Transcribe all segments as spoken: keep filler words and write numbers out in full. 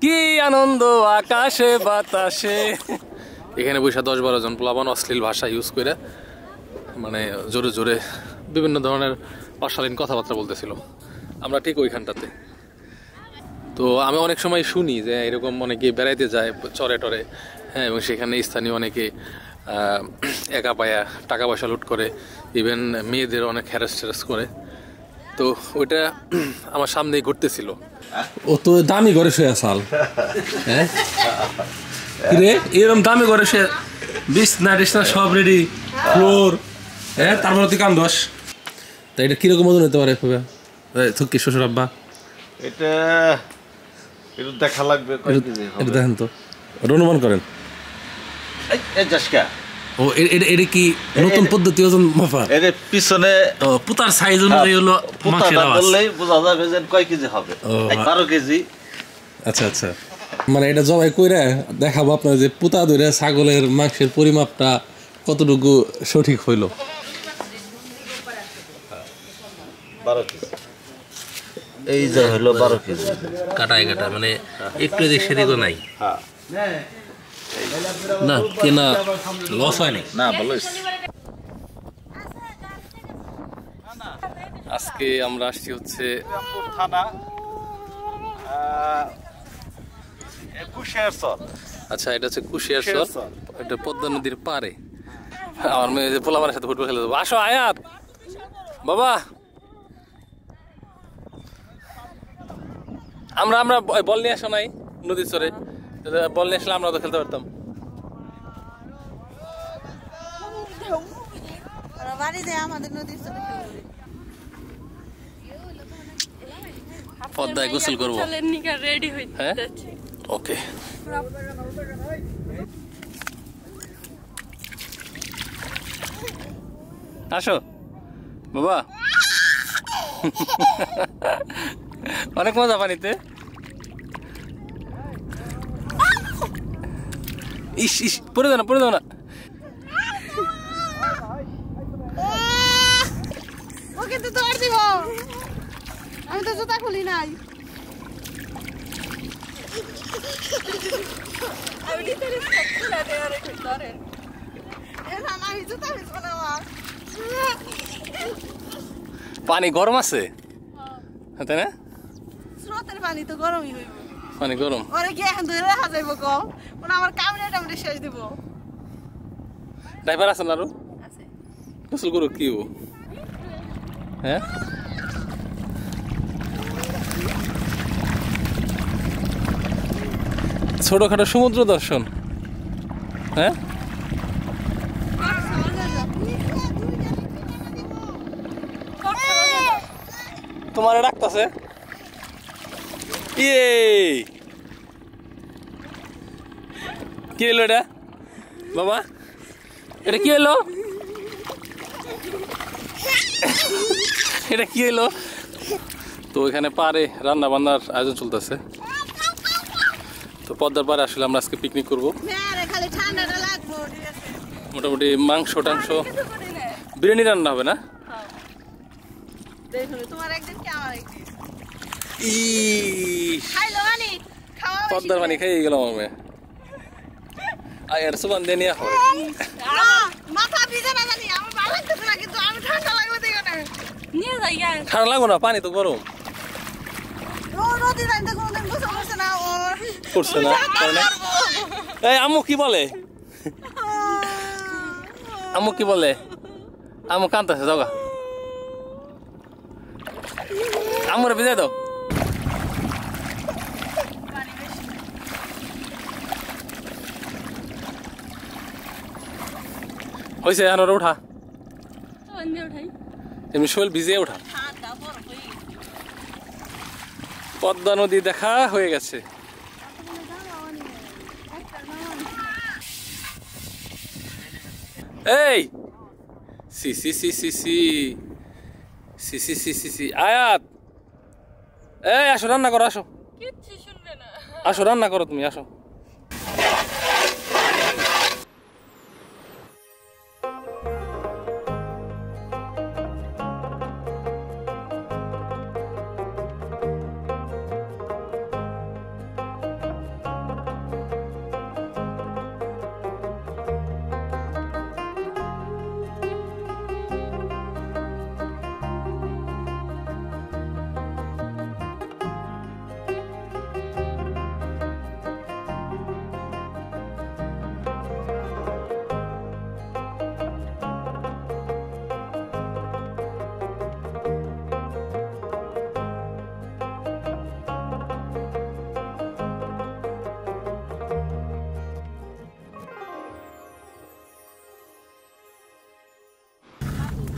কি আনন্দ আকাশে বাতাসে। এখানে বৈশা দশ বারো জন প্লাবন অশ্লীল ভাষা ইউজ করে মানে জোরে জোরে বিভিন্ন ধরনের অশালীন কথাবার্তা বলতেছিল। আমরা ঠিক ওইখানটাতে। তো আমি অনেক সময় শুনি যে এরকম অনেকে বেড়াইতে যায় চরে টরে, হ্যাঁ, এবং সেখানে স্থানীয় অনেকে একা পায়া টাকা পয়সা লুট করে, ইভেন মেয়েদের অনেক হ্যারাস ট্যারাস করে। তো ওইটা আমার সামনেই ঘটতেছিল। ও তো দামি ঘরে শুয়ে আসাল, হ্যাঁ রে, এরকম দামি ঘরে শুয়ে বিছনা টিছনা সব রেডি, ফ্লোর, হ্যাঁ, তারপর তুই কাম দশ। তা এটা কিরকম ওজন হতে পারে থুকি শ্বশুর আব্বা? এটা এটা দেখা লাগবে, এটা দেখেন তো, অনুমান করেন। এই জাসকা ও এটা এটা কি নতুন পদ্ধতি ওজন মাপা? এর পিছনে ও পুতার সাইজ অনুযায়ী হলো মাংসের আওয়াজ, বললেই বোঝা যাবে যে কয় কেজি হবে। বারো কেজি। আচ্ছা আচ্ছা, মানে এটা জবাই কইরা দেখাবো আপনার যে পুতা ধরে ছাগলের মাংসের পরিমাপটা কতটুকু সঠিক হইল। বারো কেজি, এই যে হলো বারো কেজি কাটায় কাটা, মানে একটু এদিক সেদিকও নাই। না কেনা লস হয় নাই না, ভালো। আজকে আমরা আসছি হচ্ছে থানা কুশিয়ার চর। আচ্ছা, এটা হচ্ছে কুশিয়ার চর, এটা পদ্মা নদীর পারে। আমার মেয়ে পোলামানের সাথে ফুটবল খেলে দেবো। আসো আয়াত বাবা, আমরা আমরা বল নিয়ে আসো নাই নদীর চরে, বল নিয়ে আসলে আমরা তো খেলতে পারতাম। পদ্মায় গোসল করবো, হ্যাঁ, ওকে। আসো বাবা, অনেক মজা পানিতে। ইস ইস, পড়ে দাও না, পড়ে দাও না। আমি তো জুতা খুলি নাই। পানি গরম আছে, তাই না? স্রোতের পানি তো গরমই হইব। পানি গরম, ওরে কি এখন ধরে রাখা যাইব? কম ওনা আমার কামড়ে টামড়ে শেষ দিব। ড্রাইভার আছে না? আরো আছে, গোসল করো কি ও, হ্যাঁ। ছোটখাটো সমুদ্র দর্শন, হ্যাঁ। তোমার ডাকতেছে ইয়ে, কি এলো এটা বাবা? এটা কি এলো? এটা কি এলো? তো এখানে পারে রান্না বান্নার আয়োজন চলতেছে। তো পদ্মার পারে আসলে আমরা আজকে পিকনিক করবো। মোটামুটি মাংস টাংস, বিরিয়ানি রান্না হবে না? পদ্মার পানি খাই গেলাম আমি। আর সুবান দিয়ে নিয়ে হবে, ঠান্ডা লাগবো না, পানি তো গরম করছে না। এই আম্মু কি বলে? আম্মু কি বলে? আম্মু কাঁদতেছে, যাও গা, আম্মুরে ভিজাই দাও। হয়েছে, এখন ওরা উঠা, এমনি শোল ভিজিয়ে উঠা। পদ্মা নদী দেখা হয়ে গেছে। এই সি সি সি সি সি সি সি সি সি সি আয়াত, এই আসো রান্না করো, আসো আসো রান্না করো, তুমি আসো।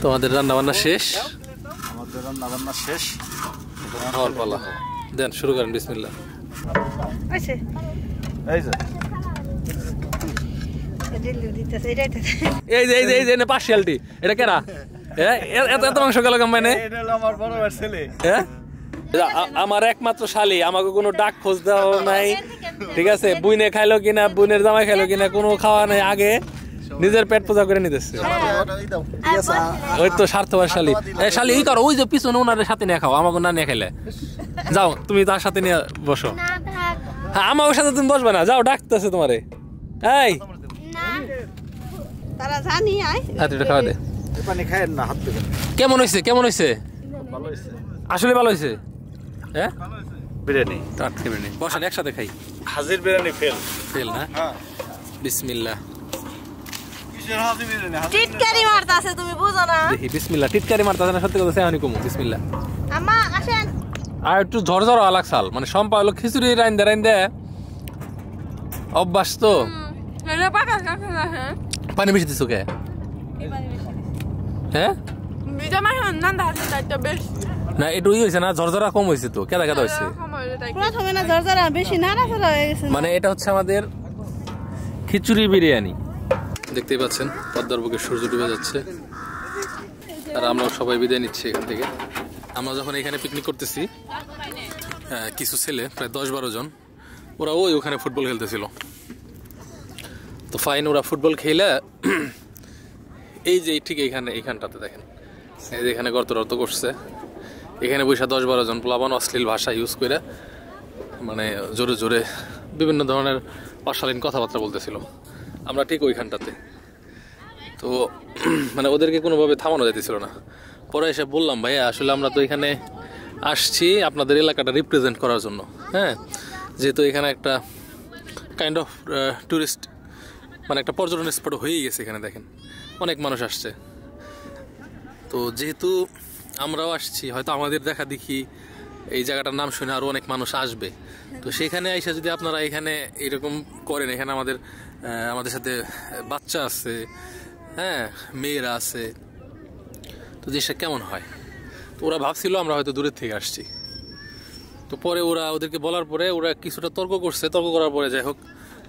তোমাদের রান্না বান্না শেষ? আমাদের রান্না বান্না শেষ, খাওয়ার পালা। দেন শুরু করেন, বিসমিল্লাহ। আচ্ছা এই যে দিল্লি দিতেছে এটাই তো এই যে এই যে এই যে পার্সিয়ালিটি, এটা কেরা? হ্যাঁ, এত এত মাংস গেল মানে? এটা হলো আমার বড় ভাইয়ের ছেলে। হ্যাঁ, আমার একমাত্র শালি, আমাকে কোনো ডাক খোঁজ দেওয়া নাই, ঠিক আছে? বুইনে খাইলো কিনা, বুইনের জামাই খাইলো কিনা, কোনো খাওয়া নাই, আগে নিজের পেট পূজা করে নিতেছে। ওই তো স্বার্থবার শালি। এই শালি এই করো, ওই যে পিছনে ওনাদের সাথে নিয়ে খাও, আমাকে না নিয়ে খাইলে যাও, তুমি তার সাথে নিয়ে বসো। হ্যাঁ, আমার সাথে তুমি বসবে না, যাও, ডাকতেছে তোমারে। এই তারা জানি আয় হাত এটা খাওয়া দে। পানি খায় না, হাত থেকে। কেমন হয়েছে? কেমন হয়েছে? ভালো হয়েছে, আসলে ভালো হয়েছে। হ্যাঁ, বিরিয়ানি টাট বিরিয়ানি। বসেন একসাথে খাই। হাজির বিরিয়ানি ফেল ফেল না? হ্যাঁ, বিসমিল্লাহ। কিসের হাজির বিরিয়ানি? টিটকারি মারতাছে, তুমি বুঝো না? দেখি বিসমিল্লাহ। টিটকারি মারতাছে না, সত্যি কথা সেহানি কমু। বিসমিল্লাহ। আম্মা আসেন। আর একটু ঝরঝর আলাক সাল, মানে সম্পা হলো খিচুড়ি রাইন্দে রাইন্দে অভ্যাস তো। পানি বেশি দিছো কে? হ্যাঁ না, একটু ই হয়েছে না, ঝরঝরা কম হয়েছে তো, কেদা কেদা হয়েছে। প্রথমে না ঝরঝরা বেশি নাড়াচাড়া হয়ে গেছে। মানে এটা হচ্ছে আমাদের খিচুড়ি বিরিয়ানি। দেখতেই পাচ্ছেন পদ্মার বুকে সূর্য ডুবে যাচ্ছে, আর আমরা সবাই বিদায় নিচ্ছি এখান থেকে। আমরা যখন এখানে পিকনিক করতেছি, কিছু ছেলে প্রায় দশ বারো জন, ওরা ওই ওখানে ফুটবল খেলতেছিল। তো ফাইন, ওরা ফুটবল খেলে এই যে ঠিক এইখানে এইখানটাতে দেখেন, এই যে এখানে গর্ত টর্ত করছে, এখানে বৈশা দশ বারো জন প্লাবন অশ্লীল ভাষা ইউজ করে, মানে জোরে জোরে বিভিন্ন ধরনের অশালীন কথাবার্তা বলতেছিল। আমরা ঠিক ওইখানটাতে, তো মানে ওদেরকে কোনোভাবে থামানো যেতেছিল না। পরে এসে বললাম, ভাইয়া আসলে আমরা তো এখানে আসছি আপনাদের এলাকাটা রিপ্রেজেন্ট করার জন্য, হ্যাঁ, যেহেতু এখানে একটা কাইন্ড অফ ট্যুরিস্ট, মানে একটা পর্যটন স্পট হয়েই গেছে, এখানে দেখেন অনেক মানুষ আসছে। তো যেহেতু আমরাও আসছি, হয়তো আমাদের দেখা দেখি এই জায়গাটার নাম শুনে আরও অনেক মানুষ আসবে। তো সেখানে এসে যদি আপনারা এখানে এরকম করেন, এখানে আমাদের আমাদের সাথে বাচ্চা আছে, হ্যাঁ, মেয়েরা আছে, তো জিনিসটা কেমন হয়? তো ওরা ভাবছিল আমরা হয়তো দূরের থেকে আসছি। তো পরে ওরা ওদেরকে বলার পরে ওরা কিছুটা তর্ক করছে, তর্ক করার পরে যাই হোক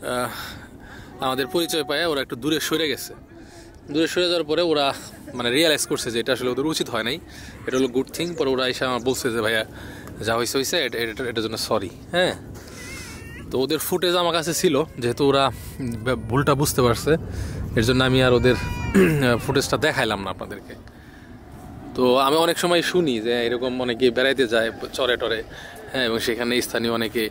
আমাদের পরিচয় পায় ওরা একটু দূরে সরে গেছে। দূরে সরে যাওয়ার পরে ওরা মানে রিয়েলাইজ করছে যে এটা আসলে ওদের উচিত হয় নাই, এটা হলো গুড থিং। পরে ওরা এসে আমার বলছে যে ভাইয়া যা হয়েছে হয়েছে, এটা এটার জন্য সরি। হ্যাঁ, তো ওদের ফুটেজ আমার কাছে ছিল, যেহেতু ওরা ভুলটা বুঝতে পারছে, এর জন্য আমি আর ওদের ফুটেজটা দেখাইলাম না আপনাদেরকে। তো আমি অনেক সময় শুনি যে এরকম অনেকে বেড়াইতে যায় চরে টরে, হ্যাঁ, এবং সেখানে স্থানীয় অনেকে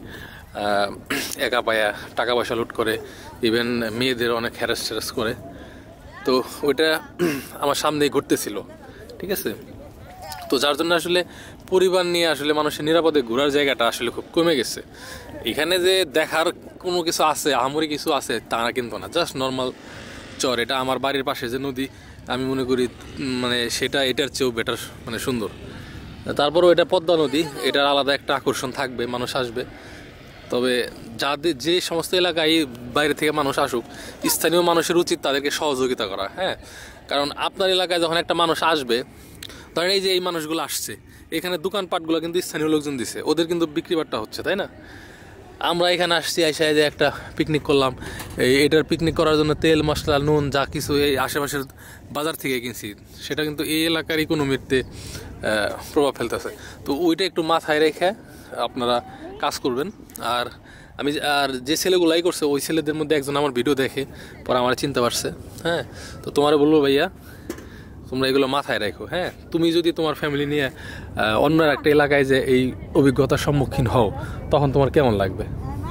একা পায়া টাকা পয়সা লুট করে, ইভেন মেয়েদের অনেক হ্যারাস ট্যারাস করে। তো ওইটা আমার সামনেই ঘটতেছিল, ঠিক আছে? তো যার জন্য আসলে পরিবার নিয়ে আসলে মানুষের নিরাপদে ঘোরার জায়গাটা আসলে খুব কমে গেছে। এখানে যে দেখার কোনো কিছু আছে, আমরি কিছু আছে তা না, কিন্তু না, জাস্ট নর্মাল চর। এটা আমার বাড়ির পাশে যে নদী, আমি মনে করি মানে সেটা এটার চেয়েও বেটার, মানে সুন্দর। তারপরেও এটা পদ্মা নদী, এটার আলাদা একটা আকর্ষণ থাকবে, মানুষ আসবে। তবে যাদের যে সমস্ত এলাকায় বাইরে থেকে মানুষ আসুক, স্থানীয় মানুষের উচিত তাদেরকে সহযোগিতা করা, হ্যাঁ। কারণ আপনার এলাকায় যখন একটা মানুষ আসবে, ধরেন এই যে এই মানুষগুলো আসছে, এখানে দোকানপাটগুলো কিন্তু স্থানীয় লোকজন দিছে, ওদের কিন্তু বিক্রি বাট্টা হচ্ছে, তাই না? আমরা এখানে আসছি, আইসা যে একটা পিকনিক করলাম, এই এটার পিকনিক করার জন্য তেল মশলা নুন যা কিছু এই আশেপাশের বাজার থেকে কিনছি, সেটা কিন্তু এই এলাকার ইকোনমিতে প্রভাব ফেলতেছে। তো ওইটা একটু মাথায় রেখে আপনারা কাজ করবেন। আর আমি আর যে ছেলেগুলাই করছে, ওই ছেলেদের মধ্যে একজন আমার ভিডিও দেখে পরে আমার চিন্তা পারছে, হ্যাঁ। তো তোমার বলবো ভাইয়া, তোমরা এগুলো মাথায় রাখো, হ্যাঁ। তুমি যদি তোমার ফ্যামিলি নিয়ে অন্য একটা এলাকায় যে এই অভিজ্ঞতার সম্মুখীন হও, তখন তোমার কেমন লাগবে?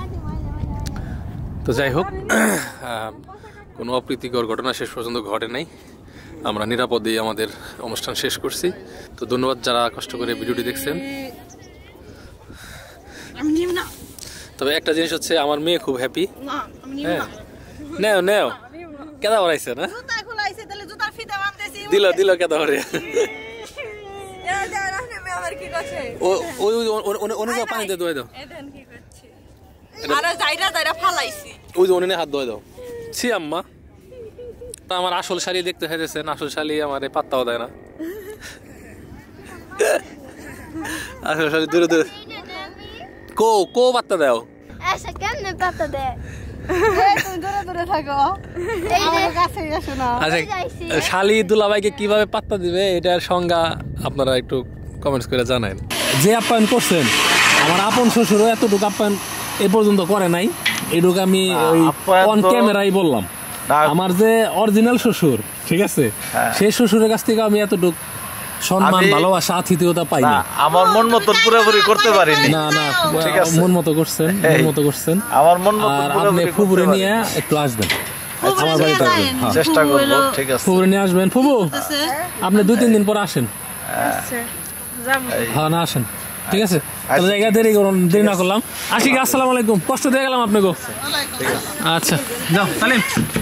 তো যাই হোক, কোনো অপ্রীতিকর ঘটনা শেষ পর্যন্ত ঘটে নাই, আমরা নিরাপদেই আমাদের অনুষ্ঠান শেষ করছি। তো ধন্যবাদ যারা কষ্ট করে ভিডিওটি দেখছেন। তবে একটা জিনিস হচ্ছে, আমার মেয়ে খুব হ্যাপি। হ্যাঁ, নেও নেও, কেদা বাড়াইছে না, দিল দিল কেদা বাড়ে, পানিতে ধোয়া দাও, ওই যে উনি হাত ধোয়া দাও। ছি আম্মা, আমার আসল শাড়ি দেখতে চাইতেছেন, আসল শাড়ি আমার পাত্তাও দেয় না। আসল শাড়ি দূরে দূরে কো কো পাত্তা দাও। আচ্ছা কেমনে পাতা দে? তুমি দূরে দূরে থাকো, আমার কাছে এসো না। আচ্ছা শালি দুলাভাইকে কিভাবে পাত্তা দিবে এটার সংজ্ঞা আপনারা একটু কমেন্টস করে জানান। যে আপ্যায়ন করছেন আমার আপন শ্বশুরও এতটুকু আপ্যায়ন এ পর্যন্ত করে নাই, এটুকু আমি ওই অন ক্যামেরাই বললাম। আমার যে অরিজিনাল শ্বশুর ঠিক আছে, সেই শ্বশুরের কাছ থেকে আমি এতটুকু সম্মান ভালোবাসা আতিথেয়তা পাই না। আমার মন মতন পুরোপুরি করতে পারিনি। না না মন মতো করছেন, মন মতো করছেন। আমার মন মতো আর আপনি ফুবুরে নিয়ে একটু আসবেন আমার বাড়িতে, চেষ্টা করব। ঠিক আছে, ফুবুরে নিয়ে আসবেন। ফুবু আপনি দুই তিন দিন পর আসেন। হ্যাঁ না আসেন, ঠিক আছে। তাহলে জায়গা দেরি করুন, দেরি না করলাম। আসি, আসসালামু আলাইকুম। কষ্ট দিয়ে গেলাম আপনাকে। আচ্ছা যাও তাহলে।